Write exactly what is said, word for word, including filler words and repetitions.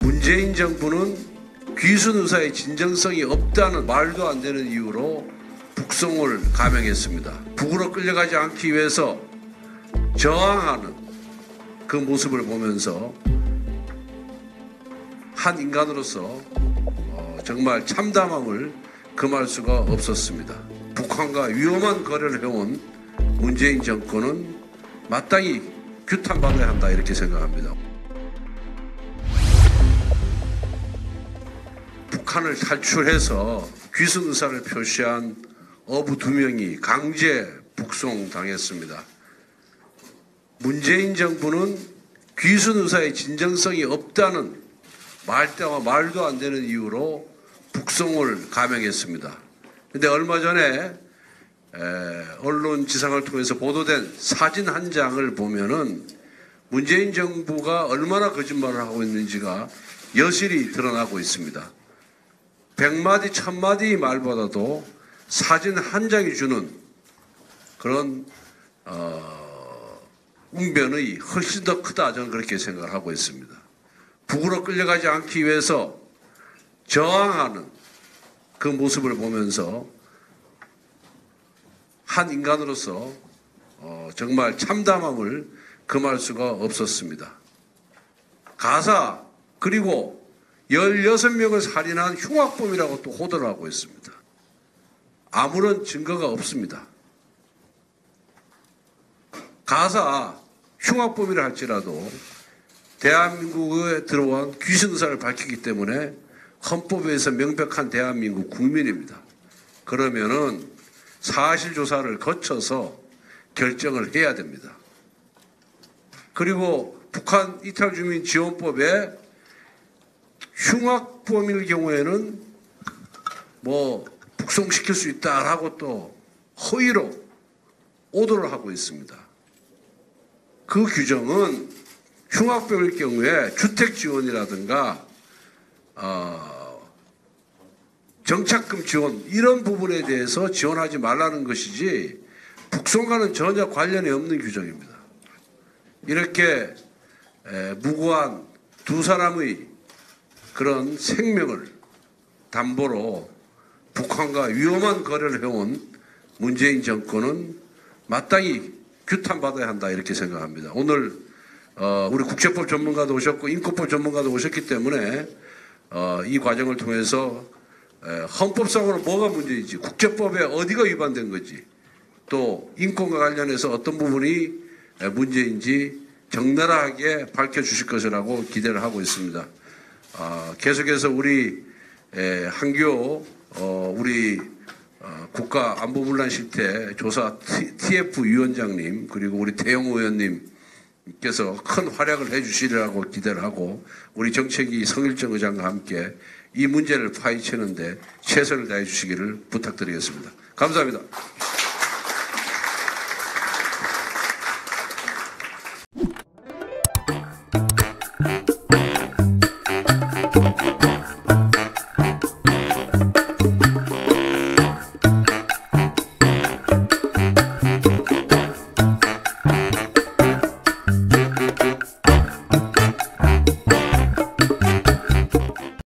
문재인 정부는 귀순 의사의 진정성이 없다는 말도 안 되는 이유로 북송을 감행했습니다. 북으로 끌려가지 않기 위해서 저항하는 그 모습을 보면서 한 인간으로서 어, 정말 참담함을 금할 수가 없었습니다. 북한과 위험한 거래를 해온 문재인 정권은 마땅히 규탄받아야 한다 이렇게 생각합니다. 북한을 탈출해서 귀순 의사를 표시한 어부 두 명이 강제 북송당했습니다. 문재인 정부는 귀순 의사의 진정성이 없다는 말대와 말도 안 되는 이유로 북송을 감행했습니다. 그런데 얼마 전에 언론 지상을 통해서 보도된 사진 한 장을 보면은 문재인 정부가 얼마나 거짓말을 하고 있는지가 여실히 드러나고 있습니다. 백마디 천마디 말보다도 사진 한 장이 주는 그런 어, 웅변의 훨씬 더 크다 저는 그렇게 생각을 하고 있습니다. 북으로 끌려가지 않기 위해서 저항하는 그 모습을 보면서 한 인간으로서 어, 정말 참담함을 금할 수가 없었습니다. 가사 그리고 열여섯 명을 살인한 흉악범이라고 또 호도를 하고 있습니다. 아무런 증거가 없습니다. 가사 흉악범이라 할지라도 대한민국에 들어온 귀신 의사를 밝히기 때문에 헌법에서 명백한 대한민국 국민입니다. 그러면은 사실조사를 거쳐서 결정을 해야 됩니다. 그리고 북한 이탈주민지원법에 흉악범일 경우에는 뭐 북송시킬 수 있다라고 또 허위로 오도를 하고 있습니다. 그 규정은 흉악범일 경우에 주택 지원이라든가 어, 정착금 지원 이런 부분에 대해서 지원하지 말라는 것이지 북송과는 전혀 관련이 없는 규정입니다. 이렇게 에, 무고한 두 사람의 그런 생명을 담보로 북한과 위험한 거래를 해온 문재인 정권은 마땅히 규탄받아야 한다 이렇게 생각합니다. 오늘 어, 우리 국제법 전문가도 오셨고 인권법 전문가도 오셨기 때문에 어, 이 과정을 통해서 에, 헌법상으로 뭐가 문제인지 국제법에 어디가 위반된 건지 또 인권과 관련해서 어떤 부분이 에, 문제인지 적나라하게 밝혀주실 것이라고 기대를 하고 있습니다. 어, 계속해서 우리 에, 한교 어, 우리 어, 국가안보문란실태 조사 티에프 위원장님 그리고 우리 태영 의원님께서 큰 활약을 해주시리라고 기대를 하고 우리 정책위 성일정 의장과 함께 이 문제를 파헤치는데 최선을 다해 주시기를 부탁드리겠습니다. 감사합니다.